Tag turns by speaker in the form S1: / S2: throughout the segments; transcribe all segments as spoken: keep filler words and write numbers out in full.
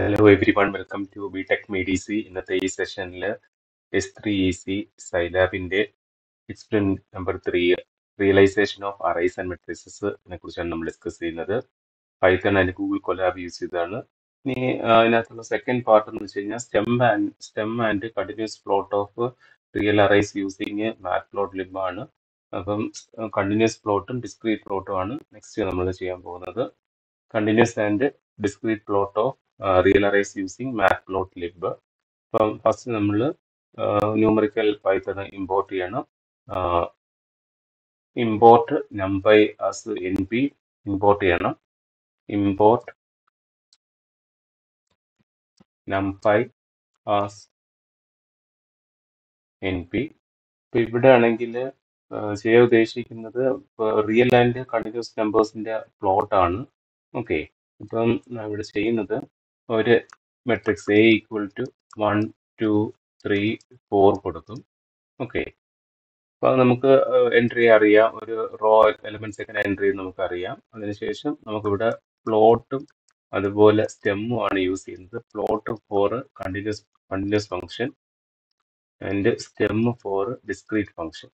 S1: Hello everyone, welcome to B Tech MEDC. ഇന്നത്തെ ഈ സെഷനിൽ എസ് ത്രീ ഇ സി സൈലാബിന്റെ experiment number three realization of arrays and matrices നെ കുറിച്ചാണ് നമ്മൾ ഡിസ്കസ് ചെയ്യുന്നത്. Python and Google Colab use ചെയ്താണ്. ഇനി ആ, ഇതിനകത്തുള്ള സെക്കൻഡ് പാർട്ട് എന്ന് വെച്ച് കഴിഞ്ഞാൽ stem and stem and continuous plot of real arrays using matplotlib ആണ്. അപ്പം കണ്ടിന്യൂസ് പ്ലോട്ടും ഡിസ്ക്രീറ്റ് പ്ലോട്ടും ആണ് നെക്സ്റ്റ് നമ്മൾ ചെയ്യാൻ പോകുന്നത്. Continuous and discrete plot of real arrays using matplotlib. അപ്പം ഫസ്റ്റ് നമ്മൾ ന്യൂമറിക്കൽ പൈത്തൺ ഇമ്പോർട്ട് ചെയ്യണം. Import numpy as N P import ചെയ്യണം. Import numpy as N P. ഇപ്പൊ ഇവിടെ ആണെങ്കിൽ ചെയ്യാൻ ഉദ്ദേശിക്കുന്നത് റിയൽ ആൻഡ് കണ്ടിന്യൂസ് നമ്പേഴ്സിന്റെ പ്ലോട്ട് ആണ്. ഓക്കെ, ഇപ്പം ഞാൻ ഇവിടെ ചെയ്യുന്നത് ഒരു matrix A equal to one two three four കൊടുക്കും. ഓക്കെ, അപ്പൊ അത് നമുക്ക് എൻട്രി അറിയാം, ഒരു റോ എലമെന്റ്സ് എങ്ങനെ എൻട്രി ചെയ്യുന്നത് നമുക്കറിയാം. അതിനുശേഷം നമുക്കിവിടെ പ്ലോട്ടും അതുപോലെ സ്റ്റെമ്മും ആണ് യൂസ് ചെയ്യുന്നത്. Plot for continuous continuous function and stem for discrete function.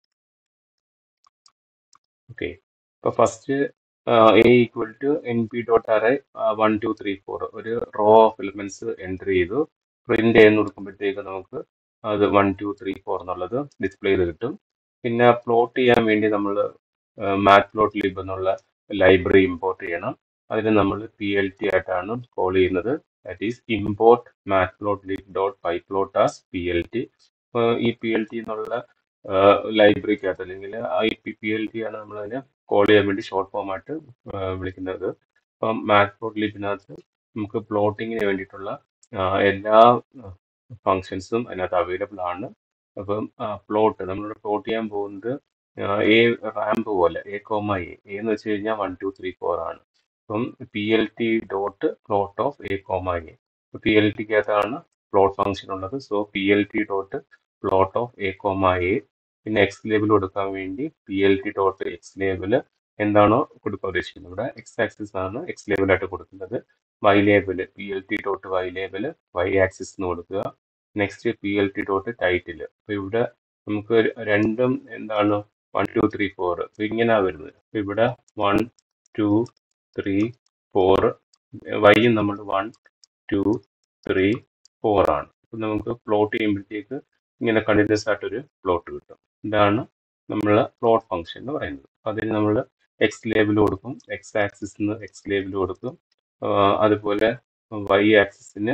S1: Okay, അപ്പൊ first A equal to N P dot array one two three four ഒരു റോ ഓഫ് എലിമെന്റ്സ് എൻട്രി ചെയ്തു. പ്രിന്റ് ചെയ്യുന്ന കൊടുക്കുമ്പോഴത്തേക്ക് നമുക്ക് അത് വൺ ടു ത്രീ ഫോർ എന്നുള്ളത് display ചെയ്ത് കിട്ടും. പിന്നെ പ്ലോട്ട് ചെയ്യാൻ വേണ്ടി നമ്മൾ മാറ്റ് പ്ലോട്ട് ലിബ് എന്നുള്ള ലൈബ്രറി ഇമ്പോർട്ട് ചെയ്യണം. അതിന് നമ്മൾ പി എൽ ടി ആയിട്ടാണ് കോൾ ചെയ്യുന്നത്. That is import mat plot lip dot pyplot as P L T. ഈ പി എൽ ടി എന്നുള്ള ലൈബ്രറിക്കകത്ത് അല്ലെങ്കിൽ I P P L T ആണ് നമ്മൾ അതിനെ കോൾ ചെയ്യാൻ വേണ്ടി ഷോർട്ട് ഫോം ആയിട്ട് വിളിക്കുന്നത്. അപ്പം മാറ്റ് പ്ലോട്ട് ലിബിനകത്ത് നമുക്ക് പ്ലോട്ടിങ്ങിന് വേണ്ടിയിട്ടുള്ള ആ, എല്ലാ ഫങ്ഷൻസും അതിനകത്ത് അവൈലബിൾ ആണ്. അപ്പം പ്ലോട്ട് നമ്മളിവിടെ പ്ലോട്ട് ചെയ്യാൻ പോകുന്നത് എ റാമ്പ് പോലെ എ കോമ എ എന്ന് വെച്ച് കഴിഞ്ഞാൽ വൺ ടു ത്രീ ഫോർ ആണ്. അപ്പം P L T dot plot of A comma A. P L ടിക്കകത്താണ് പ്ലോട്ട് ഫംഗ്ഷൻ ഉള്ളത്. So P L T dot plot of A comma A. പിന്നെ X label കൊടുക്കാൻ വേണ്ടി P L T dot X label എന്താണോ കൊടുക്കാൻ ഉദ്ദേശിക്കുന്നത്, ഇവിടെ X axis ആണ് എക്സ് ലേബിൾ ആയിട്ട് കൊടുക്കുന്നത്. Y label P L T dot Y label Y axis എന്ന് കൊടുക്കുക. Next P L T dot title. അപ്പൊ ഇവിടെ നമുക്ക് രണ്ടും എന്താണ് വൺ ടു ത്രീ ഫോർ ഇങ്ങനെയാ വരുന്നത്. അപ്പൊ ഇവിടെ വൺ ടു ത്രീ ഫോർ വൈയും നമ്മൾ വൺ ടു ത്രീ ഫോർ ആണ്. അപ്പൊ നമുക്ക് പ്ലോട്ട് ചെയ്യുമ്പോഴത്തേക്ക് ഇങ്ങനെ കണ്ടിന്യൂസ് ആയിട്ടൊരു പ്ലോട്ട് കിട്ടും. ഇതാണ് നമ്മളെ പ്ലോട്ട് ഫംഗ്ഷൻ എന്ന് പറയുന്നത്. അതിന് നമ്മൾ എക്സ് ലേബിൾ കൊടുക്കും, എക്സ് ആക്സിസിന് എക്സ് ലേബിൾ കൊടുക്കും, അതുപോലെ വൈ ആക്സിസിന്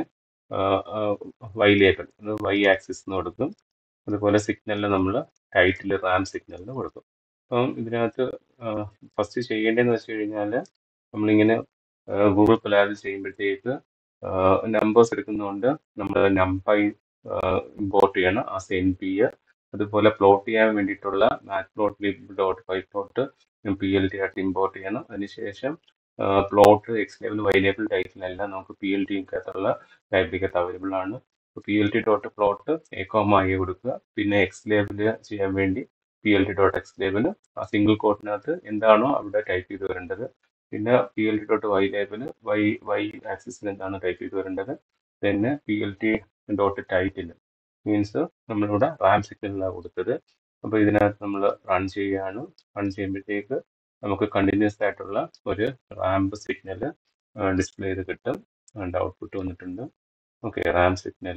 S1: വൈ ലേബിൾ വൈ ആക്സിസ് എന്ന് കൊടുക്കും. അതുപോലെ സിഗ്നലിന് നമ്മൾ ടൈറ്റിൽ റാം സിഗ്നലിന് കൊടുക്കും. അപ്പം ഇതിനകത്ത് ഫസ്റ്റ് ചെയ്യേണ്ടതെന്ന് വെച്ച് കഴിഞ്ഞാൽ നമ്മളിങ്ങനെ ഗൂഗിൾ കൊലാബ് ചെയ്യുമ്പോഴത്തേക്ക് നമ്പേഴ്സ് എടുക്കുന്നതുകൊണ്ട് നമ്മൾ നമ്പൈ ഇമ്പോർട്ട് ചെയ്യണം ആസ് എൻ പി. അതുപോലെ പ്ലോട്ട് ചെയ്യാൻ വേണ്ടിയിട്ടുള്ള matplotlib dot pyplot P L T ആയിട്ട് ഇമ്പോർട്ട് ചെയ്യണം. അതിനുശേഷം plot X label Y label ടൈറ്റിലെല്ലാം നമുക്ക് പി എൽ ടിക്കകത്തുള്ള ലൈബ്രറിക്കകത്ത് അവൈലബിൾ ആണ്. P L T dot plot A comma A കൊടുക്കുക. പിന്നെ എക്സ് ലേബിൾ ചെയ്യാൻ വേണ്ടി P L T dot X label ആ സിംഗിൾ കോട്ടിനകത്ത് എന്താണോ അവിടെ ടൈപ്പ് ചെയ്ത് വരേണ്ടത്. പിന്നെ P L T dot Y label Y Y ആക്സിസിൽ എന്താണ് ടൈപ്പ് ചെയ്ത് വരേണ്ടത്. പിന്നെ P L T dot title means നമ്മളിവിടെ റാം സിഗ്നലാണ് കൊടുത്തത്. അപ്പോൾ ഇതിനകത്ത് നമ്മൾ റൺ ചെയ്യുകയാണ്. റൺ ചെയ്യുമ്പോഴത്തേക്ക് നമുക്ക് കണ്ടിന്യൂസ് ആയിട്ടുള്ള ഒരു റാമ്പ് സിഗ്നൽ ഡിസ്പ്ലേ ചെയ്ത് കിട്ടും. ഔട്ട്പുട്ട് വന്നിട്ടുണ്ട്. Okay, ramp signal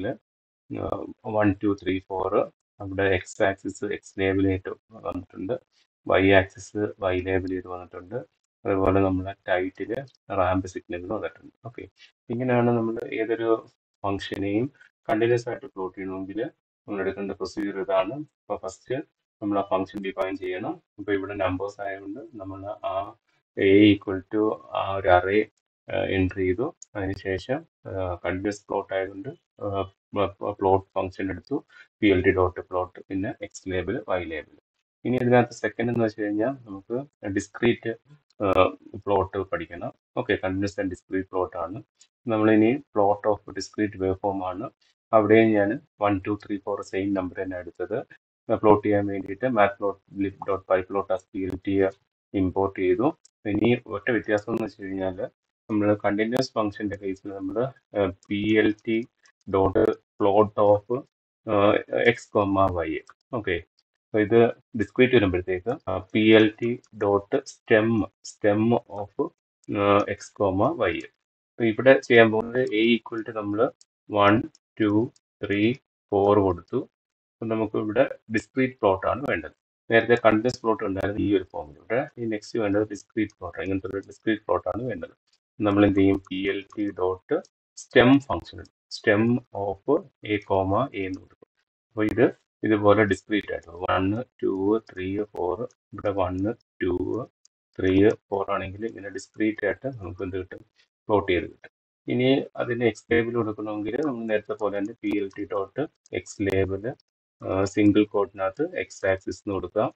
S1: one two three four അവിടെ എക്സ് ആക്സിസ് എക്സ് ലേബിൾ ചെയ്തിട്ട് വന്നിട്ടുണ്ട്, വൈ ആക്സിസ് വൈ ലേബിൾ ചെയ്ത് വന്നിട്ടുണ്ട്. അതുപോലെ നമ്മുടെ ടൈറ്റിൽ റാമ്പ് സിഗ്നലിൽ വന്നിട്ടുണ്ട്. ഓക്കെ, ഇങ്ങനെയാണ് നമ്മൾ ഏതൊരു ഫംഗ്ഷനെയും കണ്ടിന്യൂസ് ആയിട്ട് പ്ലോട്ട് ചെയ്യണമെങ്കിൽ നമ്മൾ എടുക്കേണ്ട പ്രൊസീജിയർ ഇതാണ്. അപ്പോൾ ഫസ്റ്റ് നമ്മൾ ആ ഫംഗ്ഷൻ ഡിഫൈൻ ചെയ്യണം. അപ്പോൾ ഇവിടെ നമ്പേഴ്സ് ആയതുകൊണ്ട് നമ്മൾ ആ എ ഈക്വൽ ടു ആ ഒരു അറേ എൻട്രി ചെയ്തു. അതിനുശേഷം കണ്ടിന്യൂസ് പ്ലോട്ട് ആയതുകൊണ്ട് പ്ലോട്ട് ഫംഗ്ഷൻ എടുത്തു, P L T dot plot, പിന്നെ എക്സ് ലേബിൾ വൈ ലേബിൾ. ഇനി ഇതിനകത്ത് സെക്കൻഡ് എന്ന് വെച്ച് കഴിഞ്ഞാൽ നമുക്ക് ഡിസ്ക്രീറ്റ് പ്ലോട്ട് പഠിക്കണം. Okay, continuous and discrete plot ആണ്. നമ്മളിനി plot of discrete wave form ആണ്. അവിടെയും ഞാൻ one two three four same number തന്നെ എടുത്തത്. പ്ലോട്ട് ചെയ്യാൻ വേണ്ടിയിട്ട് matplotlib dot pyplot as P L T import ചെയ്തു. ഇനി ഒറ്റ വ്യത്യാസം എന്ന് വെച്ച് കഴിഞ്ഞാൽ നമ്മൾ കണ്ടിന്യൂസ് ഫംഗ്ഷന്റെ കേസിൽ നമ്മൾ P L T dot plot of X comma Y. Okay, അപ്പോൾ ഇത് ഡിസ്ക്രീറ്റ് വരുമ്പോഴത്തേക്ക് P L T dot stem stem of X comma Y. അപ്പോൾ ഇവിടെ ചെയ്യാൻ പോകുന്നത് എ ഈക്വൽ ടു നമ്മൾ വൺ ടു ത്രീ ഫോർ കൊടുത്തു. അപ്പം നമുക്ക് ഇവിടെ ഡിസ്ക്രീറ്റ് പ്ലോട്ടാണ് വേണ്ടത്. നേരത്തെ കണ്ടിന്യൂസ് പ്ലോട്ട് ഉണ്ടായിരുന്നു ഈ ഒരു ഫോമിൽ. ഇവിടെ ഈ നെക്സ്റ്റ് വേണ്ടത് ഡിസ്ക്രീറ്റ് പ്ലോട്ട്. ഇങ്ങനത്തെ ഒരു ഡിസ്ക്രീറ്റ് പ്ലോട്ടാണ് വേണ്ടത്. നമ്മൾ എന്ത് ചെയ്യും, P L T dot stem function stem of A comma A എന്ന് കൊടുക്കും. അപ്പോൾ ഇത് ഇതുപോലെ ഡിസ്ക്രീറ്റ് ആയിട്ട് വണ്ണ് ടു ത്രീ ഫോർ, ഇവിടെ വണ്ണ് ടു ത്രീ ഫോർ ആണെങ്കിൽ ഇങ്ങനെ ഡിസ്ക്രീറ്റ് ആയിട്ട് നമുക്ക് എന്ത് കിട്ടും, പ്ലോട്ട് ചെയ്ത് കിട്ടും. ഇനി അതിന് എക്സ് ലേബിൾ കൊടുക്കണമെങ്കിൽ നമ്മൾ നേരത്തെ പോലെ തന്നെ P L T dot X label single കോഡിനകത്ത് എക്സ് ആക്സിസ് എന്ന് കൊടുക്കാം.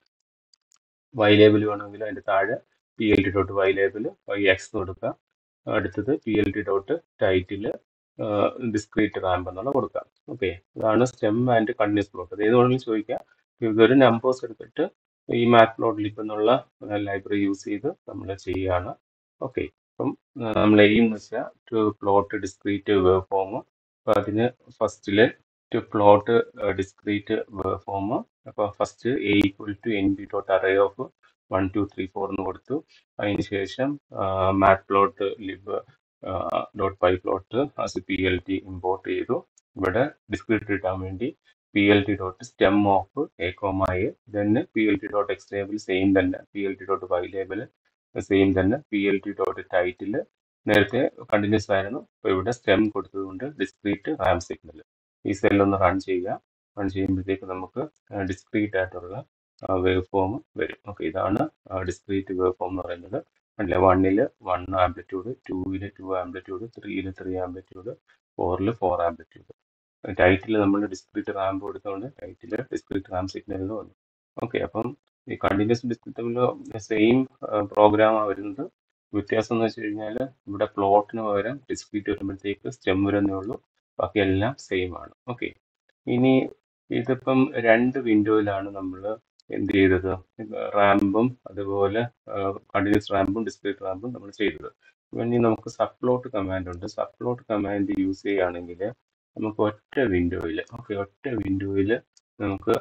S1: വൈ ലേബിൾ വേണമെങ്കിൽ അതിൻ്റെ താഴെ P L T dot Y label Y axis എന്ന് കൊടുക്കാം. അടുത്തത് P L T dot title discrete ramp എന്നുള്ള കൊടുക്കാം. ഓക്കെ, ഇതാണ് സ്റ്റെം ആൻഡ് കണ്ടിന്യൂസ് പ്ലോട്ട്. അത് ഏത് വേണമെങ്കിലും ചോദിക്കാം. ഇതൊരു നമ്പേഴ്സ് എടുത്തിട്ട് ഈ മാത്ത് പ്ലോട്ട് ലിപ്പ് എന്നുള്ള ലൈബ്രറി യൂസ് ചെയ്ത് നമ്മൾ ചെയ്യുകയാണ്. ഓക്കെ, അപ്പം നമ്മൾ എയിം എന്ന് വെച്ചാൽ to plot discrete wave form. അപ്പോൾ അതിന് ഫസ്റ്റിൽ to plot discrete wave form. അപ്പോൾ first A equal to N P dot array of one two three four എന്ന് കൊടുത്തു. അതിന് ശേഷം matplotlib dot pyplot as P L T import ചെയ്തു. ഇവിടെ ഡിസ്ക്രീറ്റ് കിട്ടാൻ വേണ്ടി P L T dot stem of A comma A, തന്നെ P L T dot X label same തന്നെ, P L T dot Y label same തന്നെ, P L T dot title നേരത്തെ continuous ആയിരുന്നു. അപ്പോൾ ഇവിടെ സ്റ്റെം കൊടുത്തതുകൊണ്ട് ഡിസ്ക്രീറ്റ് റാം സിഗ്നൽ. ഈ സെല്ലൊന്ന് റൺ ചെയ്യുക. റൺ ചെയ്യുമ്പോഴത്തേക്ക് നമുക്ക് ഡിസ്ക്രീറ്റ് ആയിട്ടുള്ള വേവ് ഫോം വരും. ഓക്കെ, ഇതാണ് ഡിസ്ക്രീറ്റ് വേവ് ഫോം എന്ന് പറയുന്നത്. അല്ല, വണ്ണില് വൺ ആംപ്ലിറ്റ്യൂഡ്, ടൂവില് ടു ആംപ്ലിറ്റ്യൂഡ്, ത്രീയില് ത്രീ ആംപ്ലിറ്റ്യൂഡ്, ഫോറിൽ ഫോർ ആംപ്ലിറ്റ്യൂഡ്. ടൈറ്റിൽ നമ്മൾ ഡിസ്ക്രീറ്റ് റാമ്പ് കൊടുത്തുകൊണ്ട് ടൈറ്റിൽ ഡിസ്ക്രീറ്റ് റാം സിഗ്നൽ വന്നു. ഓക്കെ, അപ്പം ഈ കണ്ടിന്യൂസ് ഡിസ്ക്രീറ്റ് തമ്മിൽ സെയിം പ്രോഗ്രാമാണ് വരുന്നത്. വ്യത്യാസം എന്ന് വെച്ച് കഴിഞ്ഞാൽ ഇവിടെ പ്ലോട്ടിന് പകരം ഡിസ്ക്രീറ്റ് വരുമ്പോഴത്തേക്ക് സ്റ്റെം വരുന്നേ ഉള്ളൂ, ബാക്കി എല്ലാം സെയിം ആണ്. ഓക്കെ, ഇനി ഇതിപ്പം രണ്ട് വിൻഡോയിലാണ് നമ്മൾ എന്ത് ചെയ്തത്, റാമ്പും അതുപോലെ കണ്ടിന്യൂസ് റാമ്പും ഡിസ്ക്രീറ്റ് റാമ്പും നമ്മൾ ചെയ്തത്. ഇനി നമുക്ക് സബ്പ്ലോട്ട് കമാൻഡ് ഉണ്ട്. സബ്പ്ലോട്ട് കമാൻഡ് യൂസ് ചെയ്യുകയാണെങ്കിൽ നമുക്ക് ഒറ്റ വിൻഡോയിൽ ഓക്കെ ഒറ്റ വിൻഡോയിൽ നമുക്ക്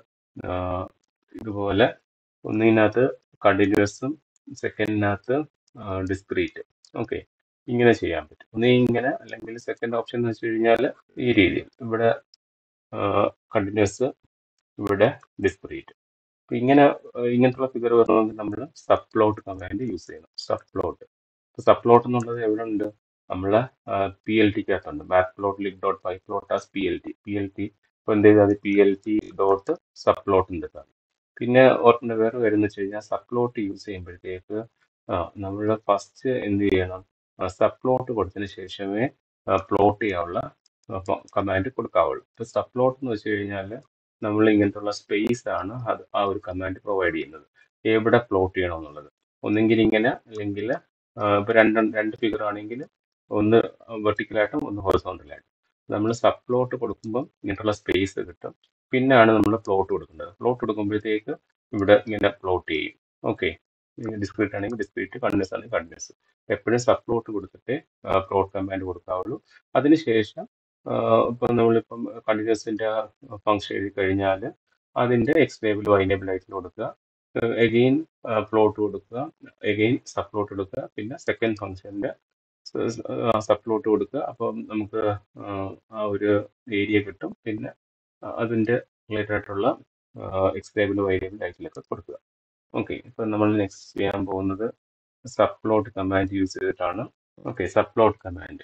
S1: ഇതുപോലെ ഒന്നിനകത്ത് കണ്ടിന്യൂസും സെക്കൻഡിനകത്ത് ഡിസ്ക്രീറ്റ് ഓക്കെ ഇങ്ങനെ ചെയ്യാൻ പറ്റും. ഒന്ന് ഇങ്ങനെ, അല്ലെങ്കിൽ സെക്കൻഡ് ഓപ്ഷൻ എന്ന് വെച്ച് കഴിഞ്ഞാൽ ഈ രീതിയിൽ ഇവിടെ കണ്ടിന്യൂസ് ഇവിടെ ഡിസ്ക്രീറ്റ്. അപ്പം ഇങ്ങനെ ഇങ്ങനത്തുള്ള ഫിഗർ വരണമെങ്കിൽ നമ്മൾ സബ്പ്ലോട്ട് കമാൻഡ് യൂസ് ചെയ്യണം. സബ്പ്ലോട്ട് സബ്പ്ലോട്ട് എന്നുള്ളത് എവിടെ ഉണ്ട്, നമ്മളെ പി എൽ ടിക്കകത്തുണ്ട്. Matplotlib dot pyplot as P L T P L T ഇപ്പോൾ എന്ത് ചെയ്താൽ പി എൽ ടി ഡോട്ട് സബ്പ്ലോട്ടിൻ്റെ ഇതാണ്. പിന്നെ ഓർക്കേണ്ട വേറെ കാര്യം എന്ന് വെച്ച് കഴിഞ്ഞാൽ സബ്പ്ലോട്ട് യൂസ് ചെയ്യുമ്പോഴത്തേക്ക് നമ്മൾ ഫസ്റ്റ് എന്ത് ചെയ്യണം, സബ്പ്ലോട്ട് കൊടുത്തതിന് ശേഷമേ പ്ലോട്ട് ചെയ്യാനുള്ള കമാൻഡ് കൊടുക്കാവുള്ളൂ. ഇപ്പോൾ സബ്പ്ലോട്ട് എന്ന് വെച്ച് കഴിഞ്ഞാൽ നമ്മൾ ഇങ്ങനത്തുള്ള സ്പേസ് ആണ് അത് ആ ഒരു കമാൻഡ് പ്രൊവൈഡ് ചെയ്യുന്നത്, എവിടെ പ്ലോട്ട് ചെയ്യണം എന്നുള്ളത്. ഒന്നെങ്കിൽ ഇങ്ങനെ, അല്ലെങ്കിൽ ഇപ്പോൾ രണ്ട് രണ്ട് ഫിഗർ ആണെങ്കിൽ ഒന്ന് വെർട്ടിക്കലായിട്ടും ഒന്ന് ഹൊറിസോണ്ടലായിട്ടും. നമ്മൾ സബ്പ്ലോട്ട് കൊടുക്കുമ്പം ഇങ്ങനത്തുള്ള സ്പേസ് കിട്ടും. പിന്നെയാണ് നമ്മൾ പ്ലോട്ട് കൊടുക്കേണ്ടത്. പ്ലോട്ട് കൊടുക്കുമ്പോഴത്തേക്ക് ഇവിടെ ഇങ്ങനെ പ്ലോട്ട് ചെയ്യും. ഓക്കെ, ഡിസ്ക്രീറ്റ് ആണെങ്കിൽ ഡിസ്ക്രീറ്റ്, കണ്ടിന്യൂസ് ആണെങ്കിൽ കണ്ടിന്യൂസ്. എപ്പോഴും സബ്പ്ലോട്ട് കൊടുത്തിട്ട് പ്ലോട്ട് കമാൻഡ് കൊടുക്കാവുള്ളൂ. അതിനുശേഷം ഇപ്പം നമ്മളിപ്പം കണ്ടിന്യൂസിൻ്റെ ഫംഗ്ഷൻ എഴുതി കഴിഞ്ഞാൽ അതിൻ്റെ എക്സ് ലേബിൾ വൈ ലേബിൾ ആയിട്ട് കൊടുക്കുക, എഗെയിൻ പ്ലോട്ട് കൊടുക്കുക, എഗെയിൻ സബ്പ്ലോട്ട് കൊടുക്കുക, പിന്നെ സെക്കൻഡ് ഫംഗ്ഷൻ്റെ സബ്പ്ലോട്ട് കൊടുക്കുക. അപ്പം നമുക്ക് ആ ഒരു ഏരിയ കിട്ടും. പിന്നെ അതിൻ്റെ റിലേറ്റഡ് ആയിട്ടുള്ള എക്സ് ലേബിൾ വൈ ലേബിൾ ടൈറ്റിലൊക്കെ കൊടുക്കുക. ഓക്കെ, ഇപ്പം നമ്മൾ നെക്സ്റ്റ് ചെയ്യാൻ പോകുന്നത് സബ്പ്ലോട്ട് കമാൻഡ് യൂസ് ചെയ്തിട്ടാണ്. ഓക്കെ, സബ്പ്ലോട്ട് കമാൻഡ്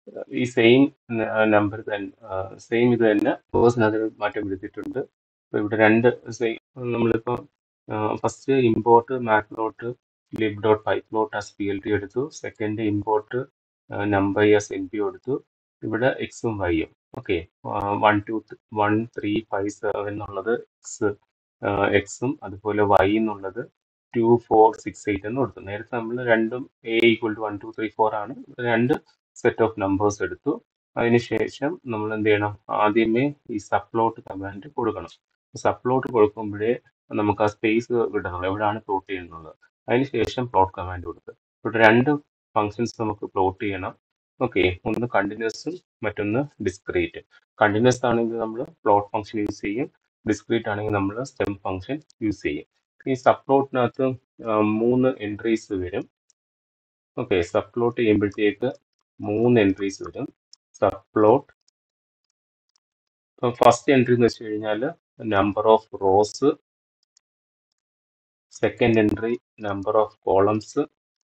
S1: ഈ സെയിം നമ്പർ തന്നെ സെയിം ഇത് തന്നെ കോഴ്സിനകത്ത് മാറ്റം വരുത്തിയിട്ടുണ്ട്. അപ്പോൾ ഇവിടെ രണ്ട് സെയിം നമ്മളിപ്പോൾ first import matplotlib dot pyplot as P L T എടുത്തു. Second import number as N P കൊടുത്തു. ഇവിടെ എക്സും വൈയും okay one two one three five seven എന്നുള്ളത് എക്സ് എക്സും അതുപോലെ വൈ എന്നുള്ളത് ടു ഫോർ സിക്സ് എയ്റ്റ് എന്ന് കൊടുത്തു. നേരത്തെ നമ്മൾ രണ്ടും A equal to one two three four ആണ്. രണ്ട് സെറ്റ് ഓഫ് നമ്പേഴ്സ് എടുത്തു. അതിനുശേഷം നമ്മൾ എന്ത് ചെയ്യണം, ആദ്യമേ ഈ സബ്പ്ലോട്ട് കമാൻഡ് കൊടുക്കണം. സബ്പ്ലോട്ട് കൊടുക്കുമ്പോഴേ നമുക്ക് ആ സ്പേസ് കിട്ടണമല്ലോ, എവിടെയാണ് പ്ലോട്ട് ചെയ്യുന്നത്. അതിനുശേഷം പ്ലോട്ട് കമാൻഡ് കൊടുക്കുക. ഇവിടെ രണ്ട് ഫങ്ഷൻസ് നമുക്ക് പ്ലോട്ട് ചെയ്യണം. ഓക്കെ, ഒന്ന് കണ്ടിന്യൂസും മറ്റൊന്ന് ഡിസ്ക്രീറ്റ്. കണ്ടിന്യൂസ് ആണെങ്കിൽ നമ്മൾ പ്ലോട്ട് ഫംഗ്ഷൻ യൂസ് ചെയ്യും, ഡിസ്ക്രീറ്റ് ആണെങ്കിൽ നമ്മൾ സ്റ്റെം ഫംഗ്ഷൻ യൂസ് ചെയ്യും. ഈ സബ് പ്ലോട്ടിനകത്ത് മൂന്ന് എൻട്രീസ് വരും. ഓക്കെ, സബ് പ്ലോട്ട് ചെയ്യുമ്പോഴത്തേക്ക് മൂന്ന് എൻട്രീസ് വരും. സബ് പ്ലോട്ട് ഫസ്റ്റ് എൻട്രി എന്ന് വെച്ച് കഴിഞ്ഞാൽ number of rows, second entry number of columns,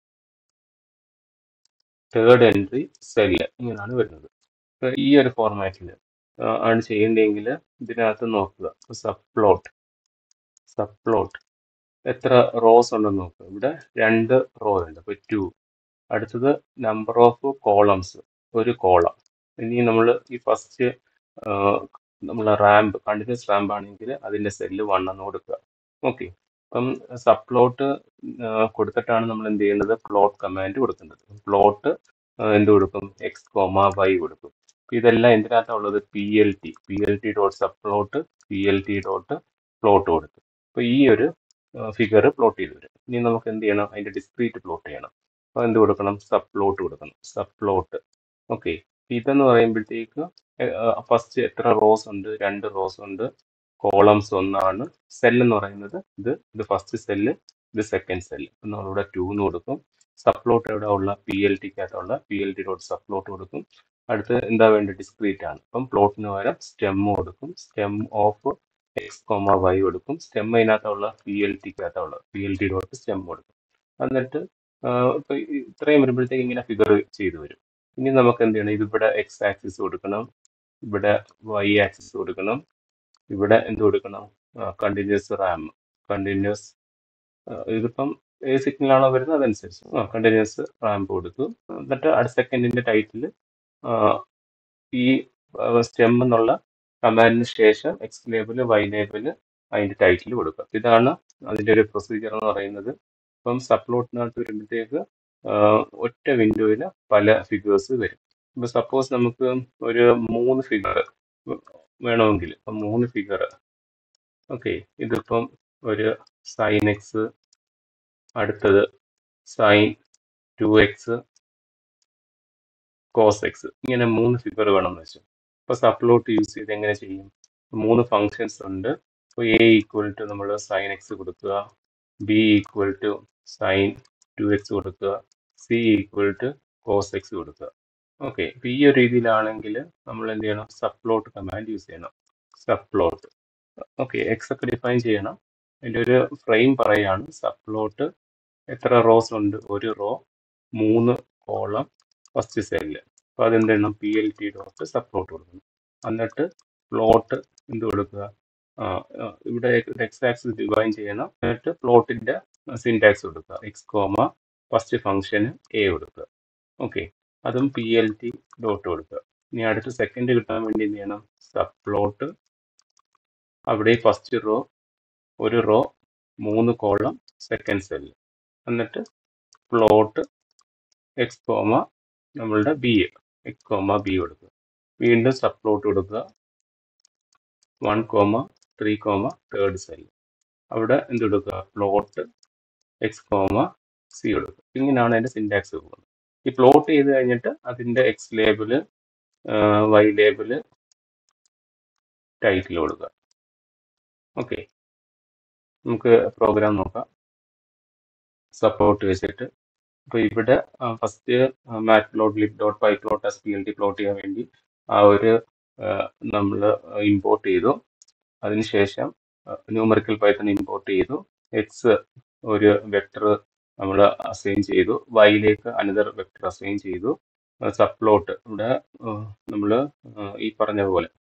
S1: third entry cell, ഇങ്ങനെയാണ് വരുന്നത്. അപ്പൊ ഈ ഒരു ഫോർമാറ്റിൽ ആണ് ചെയ്യേണ്ടതെങ്കിൽ ഇതിനകത്ത് നോക്കുക. സബ് പ്ലോട്ട് സബ് പ്ലോട്ട് എത്ര റോസ് ഉണ്ടെന്ന് നോക്കുക. ഇവിടെ രണ്ട് റോ ഉണ്ട്, അപ്പോൾ ടു. അടുത്തത് നമ്പർ ഓഫ് കോളംസ്, ഒരു കോളം. ഇനി നമ്മൾ ഈ ഫസ്റ്റ് നമ്മൾ റാമ്പ് കണ്ടിന്യൂസ് റാമ്പ് ആണെങ്കിൽ അതിന്റെ സെല്ല് വൺ എന്ന് കൊടുക്കുക. ഓക്കെ, അപ്പം സബ് പ്ലോട്ട് കൊടുത്തിട്ടാണ് നമ്മൾ എന്ത് ചെയ്യുന്നത്, പ്ലോട്ട് കമാൻഡ് കൊടുക്കുന്നത്. പ്ലോട്ട് എന്ത് കൊടുക്കും, എക്സ് കോമ വൈ കൊടുക്കും. ഇതെല്ലാം എന്തിനകത്താണ് ഉള്ളത്, P L T P L T dot subplot P L T dot plot കൊടുക്കും. അപ്പോൾ ഈ ഒരു ഫിഗർ പ്ലോട്ട് ചെയ്ത് വരും. ഇനി നമുക്ക് എന്ത് ചെയ്യണം, അതിന്റെ ഡിസ്ക്രീറ്റ് പ്ലോട്ട് ചെയ്യണം. അപ്പോൾ എന്ത് കൊടുക്കണം, സബ് പ്ലോട്ട് കൊടുക്കണം, സബ് പ്ലോട്ട്. ഓക്കെ, ഇതെന്ന് പറയുമ്പോഴത്തേക്ക് ഫസ്റ്റ് എത്ര റോസ് ഉണ്ട്, രണ്ട് റോസ് ഉണ്ട്, കോളംസ് ഒന്നാണ്, സെൽ എന്ന് പറയുന്നത് ഇത് ഇത് ഫസ്റ്റ് സെല്ല്, ഇത് സെക്കൻഡ് സെല്ല്. അപ്പം നമ്മളിവിടെ ടു എന്ന് കൊടുക്കും. സബ് പ്ലോട്ട് എവിടെ ഉള്ള, പി എൽ ടിക്കകത്തുള്ള P L T dot subplot കൊടുക്കും. അടുത്ത് എന്താ വേണ്ടത്, ഡിസ്ക്രീറ്റ് ആണ്. അപ്പം പ്ലോട്ടിന് പകരം സ്റ്റെം കൊടുക്കും, stem of X comma Y കൊടുക്കും. സ്റ്റെം അതിനകത്തുള്ള പി എൽ ടിക്കകത്തുള്ള P L T dot stem കൊടുക്കും. എന്നിട്ട് ഇപ്പൊ ഇത്രയും വരുമ്പോഴത്തേക്ക് ഇങ്ങനെ ഫിഗർ ചെയ്തു വരും. ഇനി നമുക്ക് എന്ത് ചെയ്യണം, ഇതിവിടെ എക്സ് ആക്സിസ് കൊടുക്കണം, ഇവിടെ വൈ ആക്സിസ് കൊടുക്കണം, ഇവിടെ എന്ത് കൊടുക്കണം, കണ്ടിന്യൂസ് റാം, കണ്ടിന്യൂസ് ഇതിപ്പം ഏത് സിഗ്നലാണോ വരുന്നത് അതനുസരിച്ച് ആ കണ്ടിന്യൂസ് റാമ്പ് കൊടുക്കും. എന്നിട്ട് അടുത്ത സെക്കൻഡിന്റെ ടൈറ്റിൽ ഈ സ്റ്റെം എന്നുള്ള കമാൻഡിന് ശേഷം എക്സ് ലേബിള് വൈ ലേബിള് അതിന്റെ ടൈറ്റിൽ കൊടുക്കുക. ഇതാണ് അതിന്റെ ഒരു പ്രൊസീജിയർ എന്ന് പറയുന്നത്. ഇപ്പം സപ്ലോട്ടിനകത്ത് വരുമ്പോഴത്തേക്ക് ഒറ്റ വിൻഡോയിൽ പല ഫിഗേഴ്സ് വരും. ഇപ്പൊ സപ്പോസ് നമുക്ക് ഒരു മൂന്ന് ഫിഗർ വേണമെങ്കിൽ ഇപ്പം മൂന്ന് ഫിഗർ, ഓക്കെ, ഇതിപ്പം ഒരു സൈൻ എക്സ്, അടുത്തത് sine two X, cos X, ഇങ്ങനെ മൂന്ന് ഫിഗർ വേണമെന്ന് വെച്ചു. ഇപ്പൊ സപ്ലോട്ട് യൂസ് ചെയ്ത് എങ്ങനെ ചെയ്യും, മൂന്ന് ഫങ്ഷൻസ് ഉണ്ട്. ഇപ്പോൾ എ ഈക്വൽ ടു നമ്മൾ സൈൻ എക്സ് കൊടുക്കുക, B equal to sine two X കൊടുക്കുക, C equal to cos X കൊടുക്കുക. ഓക്കെ, ഇപ്പൊ ഈ ഒരു രീതിയിലാണെങ്കിൽ നമ്മൾ എന്ത് ചെയ്യണം, സപ്ലോട്ട് കമാൻഡ് യൂസ് ചെയ്യണം. സപ്ലോട്ട് ഓക്കെ, എക്സ് ഒക്കെ ഡിഫൈൻ ചെയ്യണം. അതിൻ്റെ ഒരു ഫ്രെയിം പറയാണ്, സപ്ലോട്ട് എത്ര റോസ് ഉണ്ട്, ഒരു റോ, മൂന്ന് കോളം, ഫസ്റ്റ് സെല്ല്. അപ്പോൾ അതെന്ത് ചെയ്യണം, P L T dot subplot കൊടുക്കണം. എന്നിട്ട് പ്ലോട്ട് എന്ത് കൊടുക്കുക, ഇവിടെ എക്സ് ആക്സിസ് ഡിഫൈൻ ചെയ്യണം. എന്നിട്ട് പ്ലോട്ടിന്റെ സിൻടാക്സ് കൊടുക്കുക, എക്സ് കോമ ഫസ്റ്റ് ഫംഗ്ഷന് എ കൊടുക്കുക. ഓക്കെ, അതും പി എൽ ടി ഡോട്ട് കൊടുക്കുക. ഇനി അടുത്ത സെക്കൻഡ് കിട്ടാൻ വേണ്ടി എന്ത് ചെയ്യണം, സബ് പ്ലോട്ട്, അവിടെ ഫസ്റ്റ് റോ, ഒരു റോ, മൂന്ന് കോളം, സെക്കൻഡ് സെല്ല്. എന്നിട്ട് പ്ലോട്ട് എക്സ് കോമ നമ്മളുടെ ബി, എക്സ് കോമ ബി കൊടുക്കുക. വീണ്ടും സബ് പ്ലോട്ട് കൊടുക്കുക, one comma three comma third cell. അവിടെ എന്ത് കൊടുക്കുക, പ്ലോട്ട് എക്സ് കോമ സി കൊടുക്കുക. ഇങ്ങനെയാണ് അതിന്റെ സിൻടാക്സ് പോകുന്നത്. ഈ പ്ലോട്ട് ചെയ്ത് കഴിഞ്ഞിട്ട് അതിന്റെ X label, Y label, title കൊടുക്കുക. ഓക്കെ, നമുക്ക് പ്രോഗ്രാം നോക്കാം സപ്പോർട്ട് വെച്ചിട്ട്. അപ്പോൾ ഇവിടെ first matplotlib dot pyplot as P L T plot ചെയ്യാൻ വേണ്ടി ആ ഒരു നമ്മൾ ഇമ്പോർട്ട് ചെയ്തു. അതിനുശേഷം ന്യൂമറിക്കൽ പൈത്തൺ ഇമ്പോർട്ട് ചെയ്തു. എക്സ് ഒരു വെക്ടർ നമ്മൾ അസൈൻ ചെയ്തു, വൈയിലേക്ക് അനദർ വെക്ടർ അസൈൻ ചെയ്തു. സബ് പ്ലോട്ട് ഇവിടെ നമ്മൾ ഈ പറഞ്ഞ പോലെ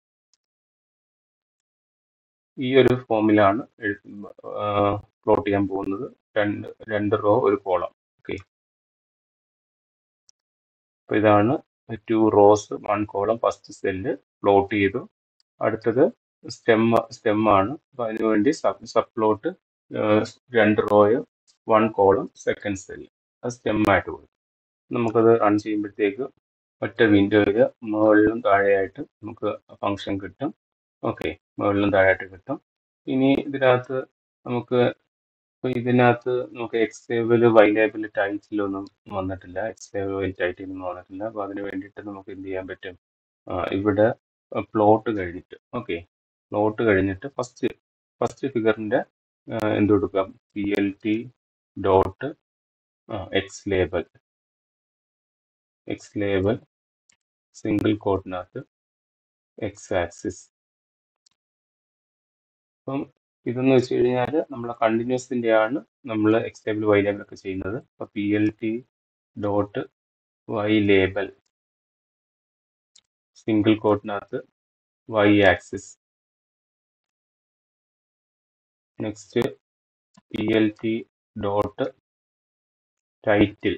S1: ഈ ഒരു ഫോമിലാണ് പ്ലോട്ട് ചെയ്യാൻ പോകുന്നത്. രണ്ട് രണ്ട് റോ ഒരു കോളം. ഓക്കെ, അപ്പോൾ ഇതാണ് two rows one column first cell plot ചെയ്തു. അടുത്തത് സ്റ്റെം സ്റ്റെം ആണ്. അപ്പോൾ അതിനുവേണ്ടി സബ് സബ് പ്ലോട്ട് രണ്ട് റോയോ വൺ കോളം സെക്കൻഡ് സെല്ല്, അത് സ്റ്റെം ആയിട്ട് കൊടുക്കും. നമുക്കത് റൺ ചെയ്യുമ്പോഴത്തേക്ക് ഒറ്റ വിൻഡോയിൽ മുകളിലും താഴെയായിട്ട് നമുക്ക് ഫംഗ്ഷൻ കിട്ടും. ഓക്കെ, മുകളിലും താഴെയായിട്ട് കിട്ടും. ഇനി ഇതിനകത്ത് നമുക്ക് അപ്പോൾ ഇതിനകത്ത് നമുക്ക് എക്സ് ലേബിൾ വൈ ലേബിൾ ടൈറ്റിലൊന്നും വന്നിട്ടില്ല. എക്സ് ലേബിൾ വൈ ടൈറ്റിലൊന്നും വന്നിട്ടില്ല. അപ്പോൾ അതിന് വേണ്ടിയിട്ട് നമുക്ക് എന്ത് ചെയ്യാൻ പറ്റും? ആ, ഇവിടെ പ്ലോട്ട് കഴിഞ്ഞിട്ട് ഓക്കെ പ്ലോട്ട് കഴിഞ്ഞിട്ട് ഫസ്റ്റ് ഫസ്റ്റ് ഫിഗറിൻ്റെ എന്ത് കൊടുക്കാം? P L T dot X label X label single കോഡിനകത്ത് എക്സ് ആക്സിസ്. അപ്പം ഇതെന്ന് വെച്ച് കഴിഞ്ഞാൽ നമ്മളെ കണ്ടിന്യൂസിൻ്റെ ആണ് നമ്മൾ എക്സ് ലേബിൾ വൈ ലേബൽ ഒക്കെ ചെയ്യുന്നത്. അപ്പോൾ P L T dot Y label single കോഡിനകത്ത് Y axis. Next P L T dot title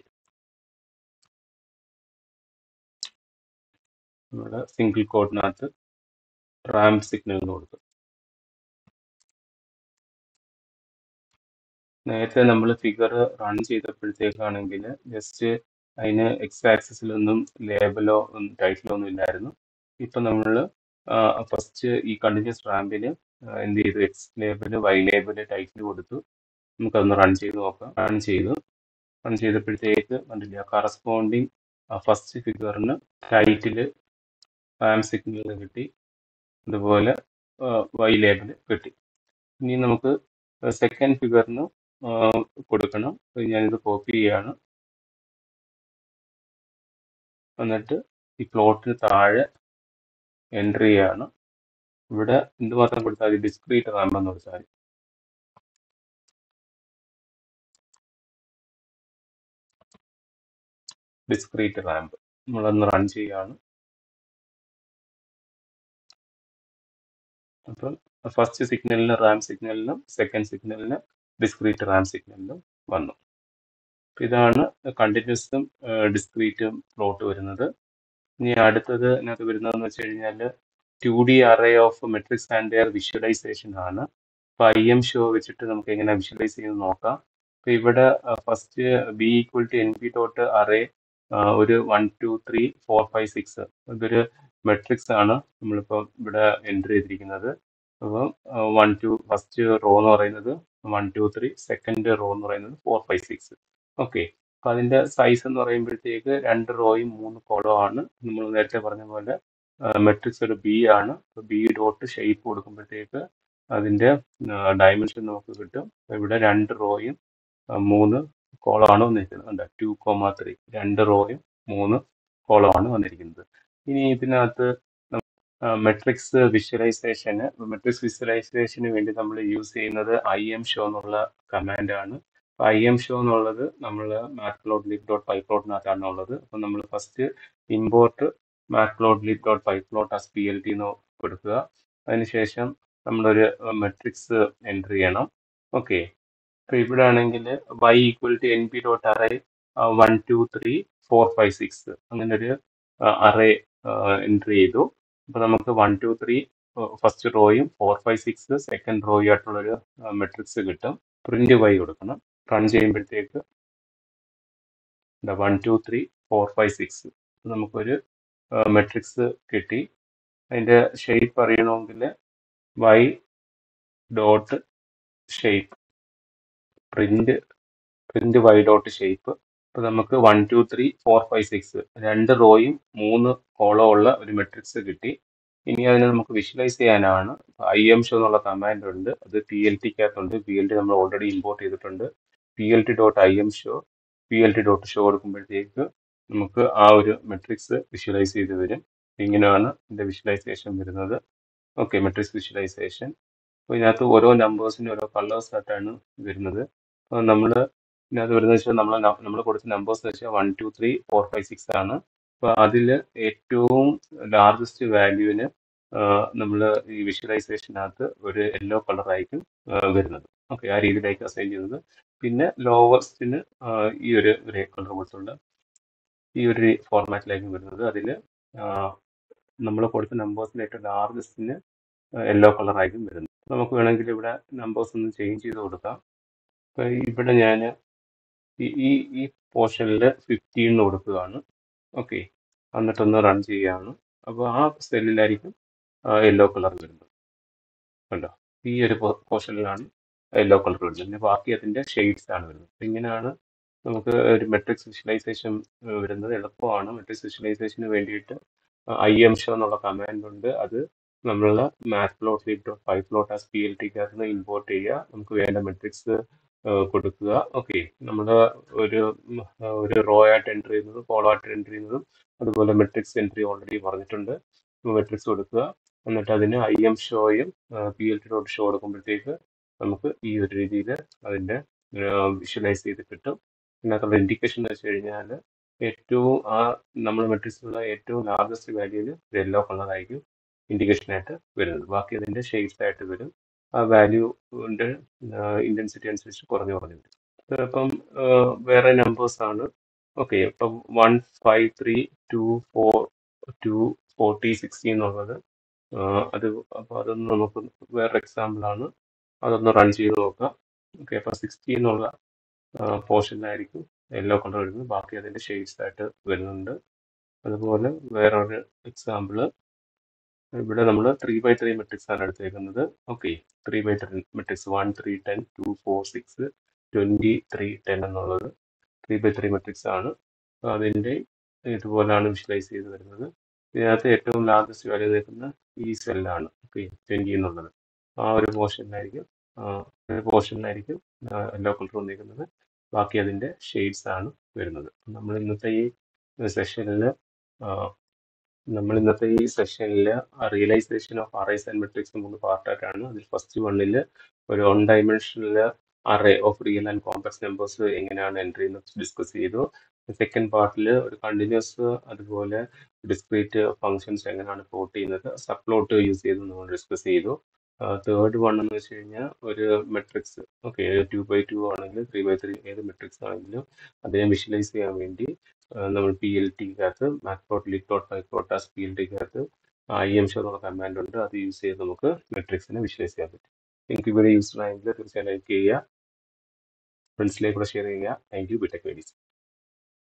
S1: നമ്മുടെ സിംഗിൾ കോഡിനകത്ത് റാമ്പ് സിഗ്നൽ എന്ന് കൊടുക്കും. നേരത്തെ നമ്മൾ ഫിഗർ റൺ ചെയ്തപ്പോഴത്തേക്കാണെങ്കിൽ ജസ്റ്റ് അതിന് എക്സ് ആക്സിസിലൊന്നും ലേബലോ ടൈറ്റിലോ ഒന്നും ഇല്ലായിരുന്നു. ഇപ്പം നമ്മൾ ഫസ്റ്റ് ഈ കണ്ടിന്യൂസ് റാമ്പിന് എന്ത് ചെയ്തു? X label Y label title കൊടുത്തു. നമുക്കതൊന്ന് റൺ ചെയ്ത് നോക്കാം. റൺ ചെയ്തു റൺ ചെയ്തപ്പോഴത്തേക്ക് കണ്ടില്ല, കറസ്പോണ്ടിങ് ഫസ്റ്റ് ഫിഗറിന് ടൈറ്റിൽ റാം സിഗ്നൽ കിട്ടി, അതുപോലെ വൈ ലേബൽ കിട്ടി. ഇനി നമുക്ക് സെക്കൻഡ് ഫിഗറിന് കൊടുക്കണം. ഞാനിത് കോപ്പി ചെയ്യാണ്. എന്നിട്ട് ഈ പ്ലോട്ടിന് താഴെ എൻട്രി ചെയ്യാണ്. ഇവിടെ എന്തുമാത്രം കൊടുത്താൽ മതി? ഡിസ്ക്രീറ്റ് റാമ്പ് എന്ന് കൊടുത്താൽ മതി. ഡിസ്ക്രീറ്റ് റാമ്പ് നമ്മളൊന്ന് റൺ ചെയ്യാണ്. അപ്പം ഫസ്റ്റ് സിഗ്നലിന് റാം സിഗ്നലിനും സെക്കൻഡ് സിഗ്നലിന് ഡിസ്ക്രീറ്റ് റാം സിഗ്നലിനും വന്നു. ഇതാണ് കണ്ടിന്യൂസും ഡിസ്ക്രീറ്റും പ്ലോട്ട് വരുന്നത്. ഇനി അടുത്തത് ഇതിനകത്ത് വരുന്നതെന്ന് വെച്ച് കഴിഞ്ഞാൽ two D array of matrix and their visualisation ആണ്. അപ്പോൾ ഐ എം ഷോ വെച്ചിട്ട് നമുക്ക് എങ്ങനെ വിഷ്വലൈസ് ചെയ്ത് നോക്കാം. അപ്പോൾ ഇവിടെ first B equal to N P dot array ഒരു one two three four five six ഇതൊരു മെട്രിക്സ് ആണ് നമ്മളിപ്പോൾ ഇവിടെ എൻട്രി ചെയ്തിരിക്കുന്നത്. അപ്പം വൺ ടു ഫസ്റ്റ് റോ എന്ന് പറയുന്നത് one two three, second row എന്ന് പറയുന്നത് ഫോർ ഫൈവ് സിക്സ്. ഓക്കെ, അപ്പം അതിൻ്റെ സൈസ് എന്ന് പറയുമ്പോഴത്തേക്ക് രണ്ട് റോയും മൂന്ന് കോളവും ആണ്. നമ്മൾ നേരത്തെ പറഞ്ഞ പോലെ മെട്രിക്സ് ഒരു ബി ആണ്. ബി ഡോട്ട് ഷേപ്പ് കൊടുക്കുമ്പോഴത്തേക്ക് അതിൻ്റെ ഡയമെൻഷൻ നമുക്ക് കിട്ടും. ഇവിടെ രണ്ട് റോയും മൂന്ന് കോളമാണ് വന്നിരിക്കുന്നത്. ഉണ്ട് ടു കോമ ത്രീ രണ്ട് റോയും മൂന്ന് കോളമാണ് വന്നിരിക്കുന്നത്. ഇനി ഇതിനകത്ത് മെട്രിക്സ് വിഷ്വലൈസേഷന് മെട്രിക്സ് വിഷ്വലൈസേഷന് വേണ്ടി നമ്മൾ യൂസ് ചെയ്യുന്നത് ഐ എം ഷോ എന്നുള്ള കമാൻഡാണ്. അപ്പോൾ ഐ എം ഷോ എന്നുള്ളത് നമ്മൾ മാറ്റ്പ്ലോട്ട് ലിബ് ഡോട്ട് പൈപ്ലോട്ടിനകത്താണ് ഉള്ളത്. അപ്പം നമ്മൾ first import matplotlib dot pyplot as P L T എന്ന് കൊടുക്കുക. അതിനുശേഷം നമ്മളൊരു മെട്രിക്സ് എൻട്രി ചെയ്യണം. ഓക്കെ, അപ്പോൾ ഇവിടെ ആണെങ്കിൽ Y equal to N P dot array one two three four five six അങ്ങനെ ഒരു അറേ എൻട്രി ചെയ്തു. അപ്പോൾ നമുക്ക് വൺ ടു ത്രീ ഫസ്റ്റ് റോയും ഫോർ ഫൈവ് സിക്സ് സെക്കൻഡ് റോയും ആയിട്ടുള്ളൊരു മെട്രിക്സ് കിട്ടും. പ്രിന്റ് വൈ കൊടുക്കണം. റൺ ചെയ്യുമ്പോഴത്തേക്ക് one two three four five six നമുക്കൊരു മെട്രിക്സ് കിട്ടി. അതിൻ്റെ ഷേപ്പ് അറിയണമെങ്കിൽ Y dot shape print print Y dot shape. അപ്പോൾ നമുക്ക് one two three four five six രണ്ട് റോയും മൂന്ന് കോളം ഉള്ള ഒരു മെട്രിക്സ് കിട്ടി. ഇനി അതിനെ നമുക്ക് വിഷ്വലൈസ് ചെയ്യാനാണ് ഐ എം ഷോ എന്നുള്ള കമാൻഡ് ഉണ്ട്. അത് പി എൽ ടിക്കകത്തുണ്ട്. പി എൽ ടി നമ്മൾ ഓൾറെഡി ഇമ്പോർട്ട് ചെയ്തിട്ടുണ്ട്. P L T dot I M show P L T dot show കൊടുക്കുമ്പോഴത്തേക്ക് നമുക്ക് ആ ഒരു മെട്രിക്സ് വിഷ്വലൈസ് ചെയ്ത് വരും. ഇങ്ങനെയാണ് ഇതിൻ്റെ വിഷ്വലൈസേഷൻ വരുന്നത്. Okay, matrix visualisation. അപ്പോൾ ഇതിനകത്ത് ഓരോ നമ്പേഴ്സിനും ഓരോ കളേഴ്സ് ആയിട്ടാണ് വരുന്നത്. അപ്പോൾ നമ്മൾ ഇതിനകത്ത് വരുന്നത് വെച്ചാൽ നമ്മൾ നമ്മൾ കൊടുത്ത നമ്പേഴ്സ് എന്ന് വെച്ചാൽ one two three four five six ആണ്. അപ്പോൾ അതിൽ ഏറ്റവും ലാർജസ്റ്റ് വാല്യൂവിന് നമ്മൾ ഈ വിഷ്വലൈസേഷനകത്ത് ഒരു യെല്ലോ കളറായിരിക്കും വരുന്നത്. ഓക്കെ, ആ രീതിയിലായിരിക്കും അസൈൻ ചെയ്യുന്നത്. പിന്നെ ലോവസ്റ്റിന് ഈ ഒരു ഗ്രേ കളർ കൊടുത്തുള്ള ഈ ഒരു ഫോർമാറ്റിലായിരിക്കും വരുന്നത്. അതിൽ നമ്മൾ കൊടുത്ത നമ്പേഴ്സിന് ഏറ്റവും ലാർജസ്റ്റിന് യെല്ലോ കളറായിരിക്കും വരുന്നത്. നമുക്ക് വേണമെങ്കിൽ ഇവിടെ നമ്പേഴ്സ് ഒന്ന് ചേഞ്ച് ചെയ്ത് കൊടുക്കാം. അപ്പോൾ ഇവിടെ ഞാൻ ഈ ഈ ഈ പോർഷനിൽ ഫിഫ്റ്റീൻ എന്ന് കൊടുക്കുകയാണ്. ഓക്കെ, എന്നിട്ടൊന്ന് റൺ ചെയ്യുകയാണ്. അപ്പോൾ ആ സെല്ലിലായിരിക്കും യെല്ലോ കളർ വരുന്നത്. കണ്ടോ, ഈ ഒരു പോർഷനിലാണ് യെല്ലോ കളർ വരുന്നത്. പിന്നെ ബാക്കി അതിൻ്റെ ഷെയ്ഡ്സ് ആണ് വരുന്നത്. അപ്പൊ ഇങ്ങനെയാണ് നമുക്ക് ഒരു മെട്രിക്സ് വിഷ്വലൈസേഷൻ വരുന്നത്. എളുപ്പമാണ്. മെട്രിക്സ് വിഷ്വലൈസേഷന് വേണ്ടിയിട്ട് ഐ എം ഷോ എന്നുള്ള കമാൻഡ് ഉണ്ട്. അത് നമ്മൾ matplotlib pyplot as P L ടിക്കകത്ത് ഇമ്പോർട്ട് ചെയ്യുക. നമുക്ക് വേണ്ട മെട്രിക്സ് കൊടുക്കുക. ഓക്കെ, നമ്മൾ ഒരു ഉം, ഒരു റോ ആയിട്ട് എൻ്റർ ചെയ്യുന്നതും കോളം ആയിട്ട് എൻ്റർ ചെയ്യുന്നതും അതുപോലെ മെട്രിക്സ് എൻട്രി ഓൾറെഡി പറഞ്ഞിട്ടുണ്ട്. മെട്രിക്സ് കൊടുക്കുക, എന്നിട്ട് അതിന് ഐ എം ഷോയും P L T dot show കൊടുക്കുമ്പോഴത്തേക്ക് നമുക്ക് ഈ ഒരു രീതിയിൽ അതിൻ്റെ വിഷ്വലൈസ് ചെയ്ത് കിട്ടും. ഇതിനകത്തുള്ള ഇൻഡിക്കേഷൻ എന്ന് വെച്ച് കഴിഞ്ഞാൽ ഏറ്റവും ആ നമ്മൾ മെട്രിക്സിലുള്ള ഏറ്റവും ലാർജസ്റ്റ് വാല്യൂവിൽ യെല്ലോ കളറായിരിക്കും ഇൻഡിക്കേഷനായിട്ട് വരുന്നത്. ബാക്കി അതിൻ്റെ ഷെയ്ഡ്സ് ആയിട്ട് വരും. ആ വാല്യൂവിൻ്റെ ഇൻറ്റൻസിറ്റി അനുസരിച്ച് കുറഞ്ഞു കുറഞ്ഞു വരും. ഇപ്പം വേറെ നമ്പേഴ്സ് ആണ്. ഓക്കെ, ഇപ്പം one five three two four two forty sixty എന്നുള്ളത് അത് അപ്പോൾ അതൊന്ന് നമുക്ക് വേറെ എക്സാമ്പിളാണ്. അതൊന്ന് റൺ ചെയ്ത് നോക്കാം. ഓക്കെ, അപ്പോൾ സിക്സ്റ്റി എന്നുള്ള പോർഷനിലായിരിക്കും യെല്ലോ കളർ വരുന്നത്. ബാക്കി അതിൻ്റെ ഷെയ്ഡ്സ് ആയിട്ട് വരുന്നുണ്ട്. അതുപോലെ വേറൊരു എക്സാമ്പിള്, ഇവിടെ നമ്മൾ ത്രീ ബൈ ത്രീ മെട്രിക്സ് ആണ് എടുത്തേക്കുന്നത്. Okay, three by three matrix one three ten two four six twenty three ten എന്നുള്ളത് ത്രീ ബൈ ത്രീ മെട്രിക്സ് ആണ്. അപ്പോൾ അതിൻ്റെ ഇതുപോലാണ് വിഷ്വലൈസ് ചെയ്ത് വരുന്നത്. ഇതിനകത്ത് ഏറ്റവും ലാർജസ്റ്റ് വാല്യൂ നിൽക്കുന്ന ഈ സെല്ലാണ്. ഓക്കെ, ട്വൻറ്റി എന്നുള്ളത് ആ ഒരു പോർഷനിലായിരിക്കും പോർഷനിലായിരിക്കും യെല്ലോ കളർ വന്നിരിക്കുന്നത്. ബാക്കി അതിൻ്റെ ഷെയ്ഡ്സ് ആണ് വരുന്നത്. നമ്മൾ ഇന്നത്തെ ഈ സെഷനിൽ നമ്മൾ ഇന്നത്തെ ഈ സെഷനിൽ realisation of arrays and matrix മൂന്ന് പാർട്ടായിട്ടാണ്. അതിൽ ഫസ്റ്റ് വണ്ണിൽ ഒരു വൺ ഡയമെൻഷനിൽ array of real and complex numbers എങ്ങനെയാണ് എൻട്രി എന്ന് ഡിസ്കസ് ചെയ്തു. സെക്കൻഡ് പാർട്ടിൽ ഒരു കണ്ടിന്യൂസ് അതുപോലെ ഡിസ്ക്രീറ്റ് ഫങ്ഷൻസ് എങ്ങനെയാണ് പ്ലോട്ട് ചെയ്യുന്നത്, സബ് പ്ലോട്ട് യൂസ് ചെയ്ത് നമ്മൾ ഡിസ്കസ് ചെയ്തു. തേർഡ് വൺ എന്ന് വെച്ച് കഴിഞ്ഞാൽ ഒരു matrix, okay, two by two ആണെങ്കിലും ത്രീ ബൈ ത്രീ ഏത് മെട്രിക്സ് ആണെങ്കിലും അതിനെ വിഷ്വലൈസ് ചെയ്യാൻ വേണ്ടി നമ്മൾ പി എൽ ടിക്കകത്ത് matplotlib dot pyplot as P L ടിക്കകത്ത് ഐ എം ഷോ എന്നുള്ള കമാൻഡ് ഉണ്ട്. അത് യൂസ് ചെയ്ത് നമുക്ക് മെട്രിക്സിനെ വിഷ്വലൈസ് ചെയ്യാൻ പറ്റും. നിങ്ങൾക്ക് ഇവിടെ യൂസ്ഫുൾ ആയെങ്കിൽ തീർച്ചയായും ലൈക്ക് ചെയ്യുക, ഫ്രണ്ട്സിലേക്ക് കൂടെ ഷെയർ ചെയ്യുക. Thank you. ബിടെക് വേഡീസ്.